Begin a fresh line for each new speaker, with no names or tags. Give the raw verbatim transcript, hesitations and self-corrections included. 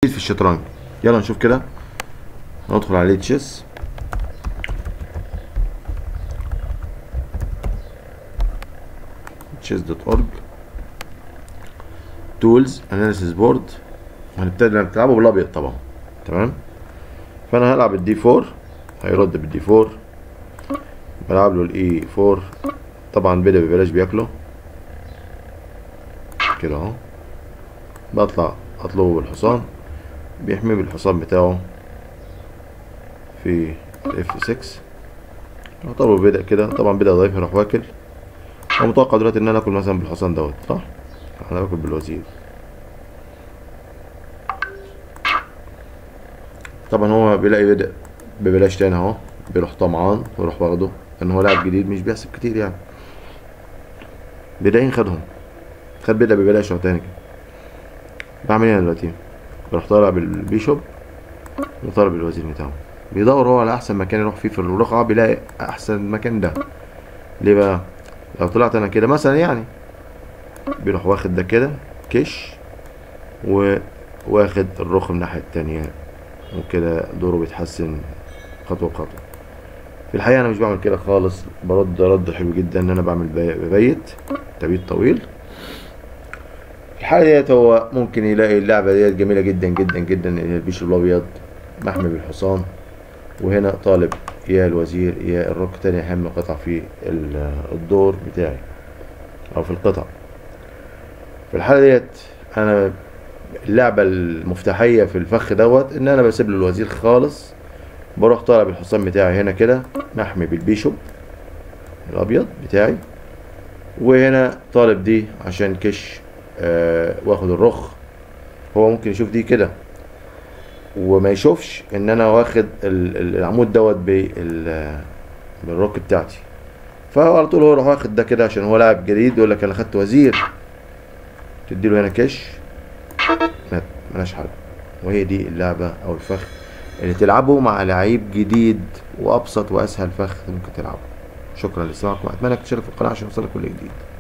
في الشطرنج. يلا نشوف كده، ندخل عليه تشيس. تشيس دوت اورج، تولز، اناليسيس بورد. هنبتدي نلعبه بالابيض طبعا. تمام، فانا هلعب الدي فور، هيرد بالدي فور، بلعب له الاي فور. طبعا بدا ببلاش بياكله كده اهو. بطلع اطلبه بالحصان، بيحميه بالحصان بتاعه في اف ستة. يعتبر بدا كده، طبعا بدا ضعيف يروح واكل. انا متوقع دلوقتي ان انا اكل مثلا بالحصان دوت، صح؟ انا باكل بالوزير. طبعا هو بيلاقي بدأ ببلاش تاني اهو، بيروح طمعان ويروح واخده، لان هو لاعب جديد مش بيحسب كتير يعني. بدايين خدهم، خد بدأ ببلاش اهو تاني كده. بعمل ايه انا دلوقتي؟ بروح طالع بالبيشوب وطالع بالوزير بتاعه. بيدور هو على احسن مكان يروح فيه في الرقعة، بيلاقي احسن مكان ده. ليه بقى؟ لو طلعت انا كده مثلا يعني، بيروح واخد ده كده كش، وواخد الرخ من الناحية التانية، وكده دوره بيتحسن خطوة بخطوة. في الحقيقة أنا مش بعمل كده خالص، برد رد حلو جدا إن أنا بعمل ببيت تبيت طويل. في الحالة ديت هو ممكن يلاقي اللعبة ديت جميلة جدا جدا جدا، إن البيشوب الأبيض محمي بالحصان، وهنا طالب يا الوزير يا الرك، تاني أهم قطع في الدور بتاعي أو في القطع. في الحالة ديت أنا اللعبة المفتاحية في الفخ دوت إن أنا بسيب له الوزير خالص، بروح طالع بالحصان بتاعي هنا كده محمي بالبيشوب الابيض بتاعي، وهنا طالب دي عشان كش آه واخد الرخ. هو ممكن يشوف دي كده وما يشوفش ان انا واخد العمود دوت بالرك بتاعتي، فهو على طول هو يروح واخد ده كده عشان هو لاعب جديد، يقول لك انا خدت وزير، تديله هنا كش ملهاش حل. وهي دي اللعبة او الفخ اللي تلعبه مع لعيب جديد، وابسط واسهل فخ ممكن تلعبه. شكرا لاستماعكم، اتمنى انك تشترك في القناه عشان يوصلك كل جديد.